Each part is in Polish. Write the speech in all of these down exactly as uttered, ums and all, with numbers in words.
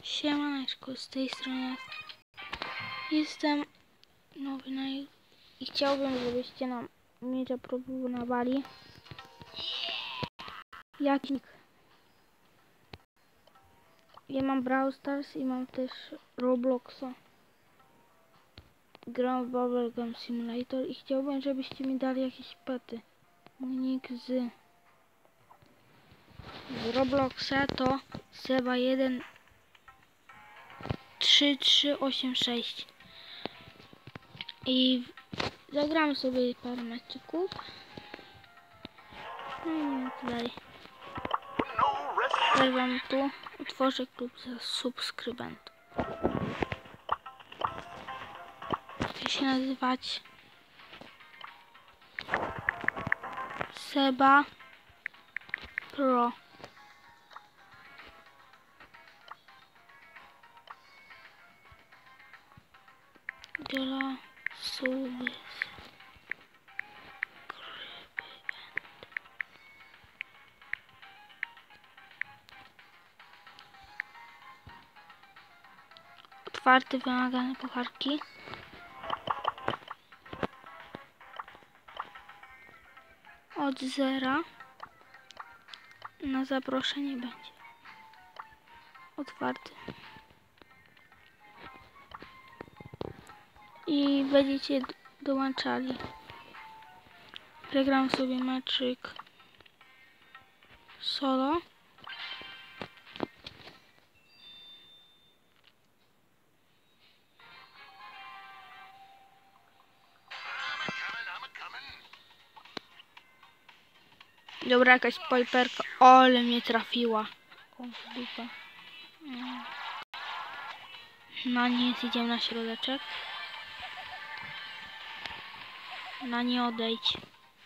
Siemaneczko, z tej strony jestem nowy na i chciałbym, żebyście nam mnie zaproponowali jaki. Ja mam Brawl Stars i mam też Robloxa. Gram w Bubblegum Simulator i chciałbym, żebyście mi dali jakieś pety. Mój nick z, z Robloxa to Seba jeden trzy trzy osiem sześć i zagramy sobie parę meczyków. No i nie dalej. Ja wam tu utworzę klub za subskrybentów. Chce się nazywać Seba Pro. Dla suby. Otwarty wymagane pucharki. Od zera na zaproszenie będzie. Otwarty. I będziecie dołączali. Zagram sobie meczyk solo. Dobra, jakaś piperka. Ale mnie trafiła. O, dupa. Na nie idziemy na środeczek. Na nie odejdź.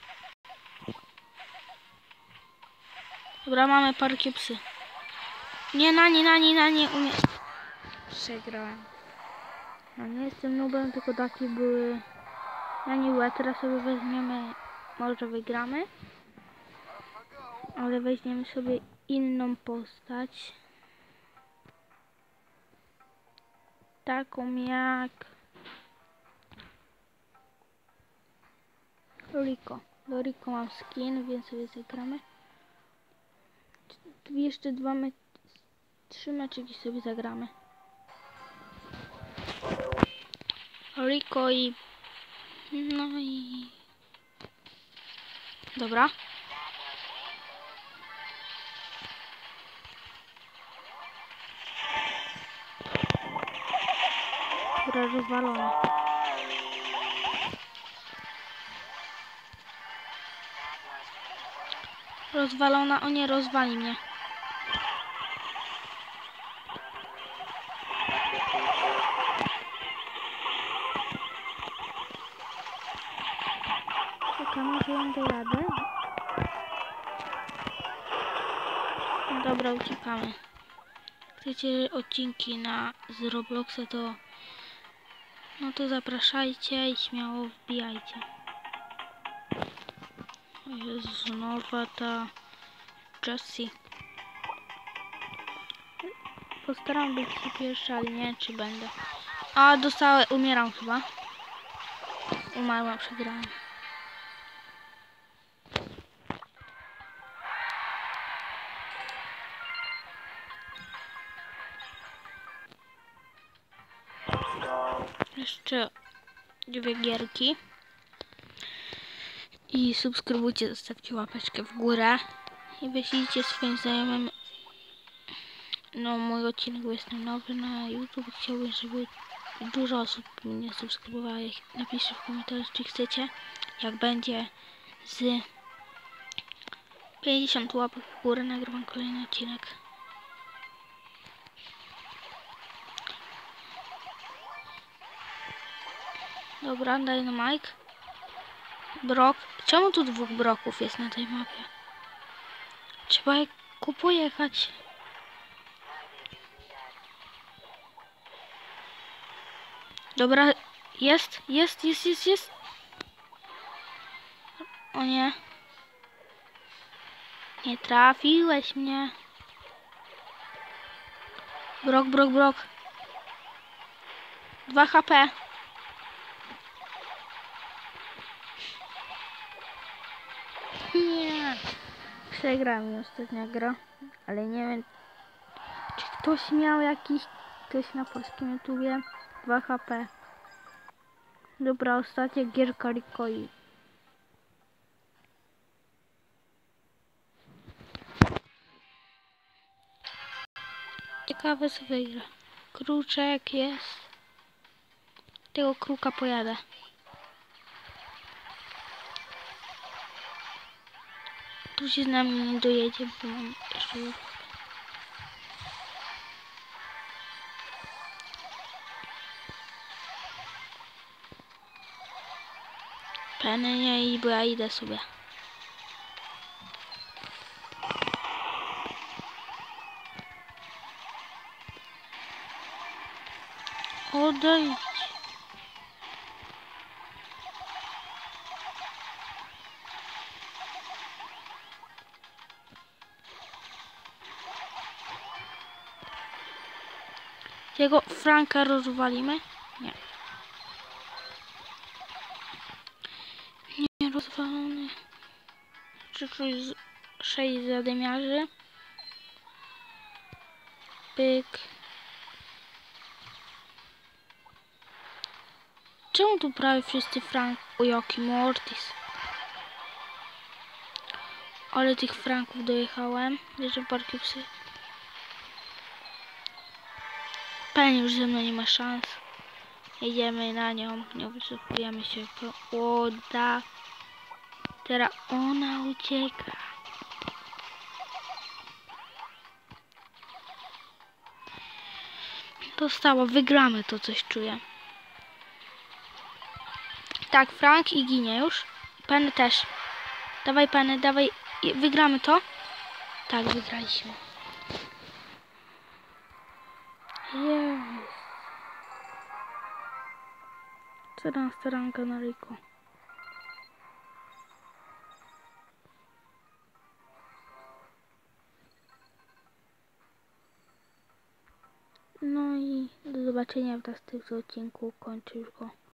Dobra, mamy parkie psy. Nie, na nie, na nie, na nie umie. Przegrałem. No nie jestem nubem, tylko takie były. Na nie, teraz sobie weźmiemy. Może wygramy. Ale weźmiemy sobie inną postać. Taką jak Rico. Do Rico mam skin, więc sobie zagramy. Tu jeszcze dwa me trzy meczyki sobie zagramy. Rico i no i dobra. Dobra, rozwalone. Rozwalona, o nie, rozwali mnie. Czekamy, że ją dojadę. No dobra, uciekamy. Chcecie odcinki na z Robloxa, to no to zapraszajcie i śmiało wbijajcie. Jezu, nowa ta Jessie. Postaram być się pierwsza, ale nie wiem, czy będę. A, dostałem, umieram chyba. Umarłam, przegrałam. Jeszcze dwie gierki. I subskrybujcie, zostawcie łapeczkę w górę. I wyślijcie swoim znajomym no mój odcinek, bo jestem nowy na YouTube. Chciałbym, żeby dużo osób mnie subskrybowała. Napiszcie w komentarzu, czy chcecie. Jak będzie z pięćdziesiąt łapek w górę, nagrywam kolejny odcinek. Dobra, Dynamite. Brok. Czemu tu dwóch broków jest na tej mapie? Trzeba ku pojechać. Dobra, jest, jest, jest, jest, jest. O nie. Nie trafiłeś mnie. Brok, brok, brok. dwa H P. Nie. Przegrała mi ostatnia gra. Ale nie wiem, czy ktoś miał jakiś... Ktoś na polskim YouTubie. dwa H P. Dobra, ostatnia gierka Rikoi. Ciekawe co wygra. Kruczek jest. Tego kruka pojadę. Tu się z nami nie dojedzie, bo mam jeszcze... Penę nie i bo ja idę sobie. Odejdź. Jego Franka rozwalimy? Nie. Nie rozwalony. Przyszły sześć zadymiarzy. Pyk. Czemu tu prawie wszyscy Frank... O jaki Mortis. Ale tych Franków dojechałem. Bierze parki psy. Pewnie już ze mną nie ma szans. Jedziemy na nią. Nie wycofujemy się. Łoda. Teraz ona ucieka. Dostała. Wygramy to, coś czuję. Tak, Frank i ginie już. Penny też. Dawaj Penny, dawaj. Wygramy to? Tak, wygraliśmy. Jest. czternasta ranka na Rico. No i do zobaczenia w następnym odcinku. Kończę już go.